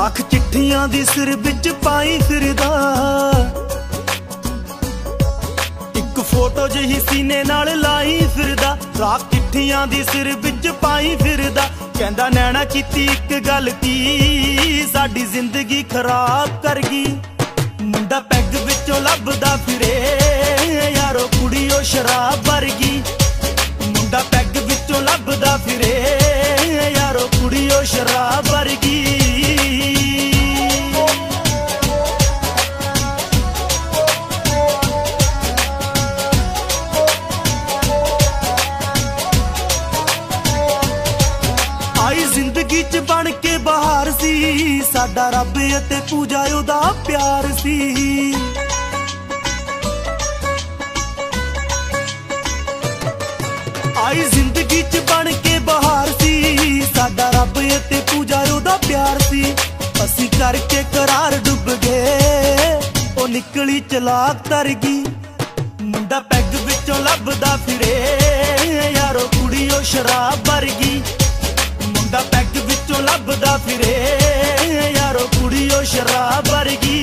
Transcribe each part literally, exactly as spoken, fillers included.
लाख चिट्ठियां दी सिर विच पाई फिरदा, एक फोटो जही सीने नाल लाई फिरदा। लाख चिट्ठियां दी सिर विच पाई फिरदा, कहंदा नैना कीती एक गल की साडी जिंदगी खराब कर गई। मुंडा पैग विचों लभदा फिरे यारो कुड़ियो शराब वर्गी। मुंडा पैग विचों लभदा फिरे यारो कुड़ियो शराब वर्गी। आई जिंदगी च बन के बहार सी, साडा रब ते पूजा ओदा प्यार सी। आई जिंदगी च बन के बहार सी, साडा रब ते पूजा ओदा प्यार सी। असी करके करार डुब गए ओ निकली चलाक तरगी। मुंडा पैग विचों लभदा फिरे यारो कुड़ियो शराब वर्गी। मुंडा पैग विचों लभदा फिरे यारो कुड़ियो शराब वर्गी।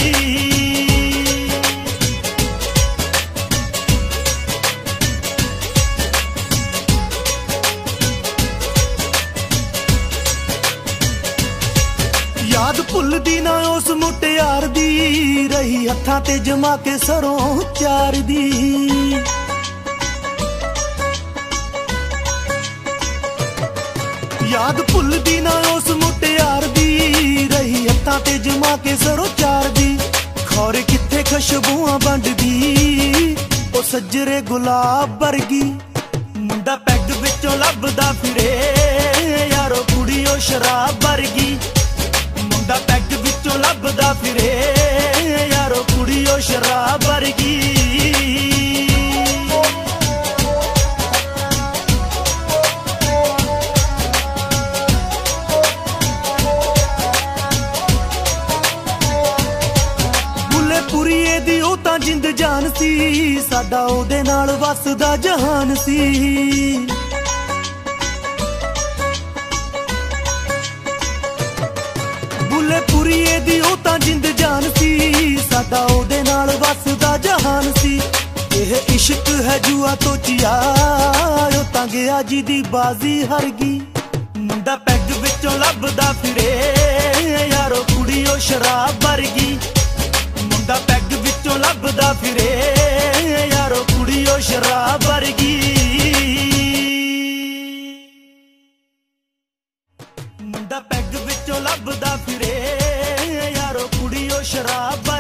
याद भुलदी ना उस मुटियार दी, रही हत्थां ते जमा के सरों चार दी। याद भुलदी ना उस मुटियार दी, रही हत्थां ते जमा के सरों चार दी। खौरे किथे खुशबूआं बंडदी ओ सज्जरे गुलाब वर्गी। मुंडा पैग विचों लभदा फिरे यारो कुड़ियो शराब वर्गी। मुंडा पैग विचों लभदा फिरे यारो कुड़ियो शराब वर्गी। पुरीए दी ओ तां जिंद जान सी, साडा ओदे नाल वसदा जहान सी। बुले पुरीए दी ओ तां जिंद जान सी, साडा ओदे नाल वसदा जहान सी। एह इश्क है जुआ तो चिया ओ तां गया जी दी बाजी हरगी। मुंडा पैग विचों लभदा फिरे यारो कुड़ियो शराब वर्गी। मुंडा पैग विचों लभदा फिरे यारो कुड़ियो शराब वर्गी। मुंडा पैग विचों लभदा फिरे यारो कुड़ियो शराब